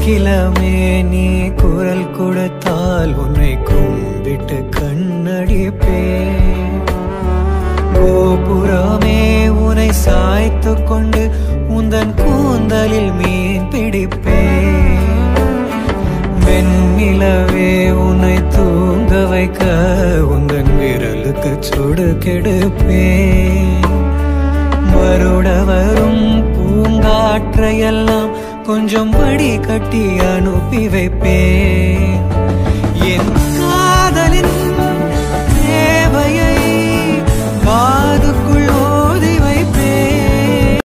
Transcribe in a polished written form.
கோகிலமே நீ குரல் கொடுத்தால் உன்னை கும்பிட்டு கண்ணடிப்பேன். கோபுரமே உன்னை சாய்த்து கொண்டு உந்தன் கூந்தலில் மீன் பிடிப்பேன். வெண்ணிலவே உன்னை தூங்க வைக்க உந்தன் விரலுக்கு சுடு கெடுப்பேன். வருட வரும் பூங்காற்றையெல்லாம் கொஞ்சம் வடி கட்டி அனுப்பி வைப்பேன். என் காதலின் தேவையை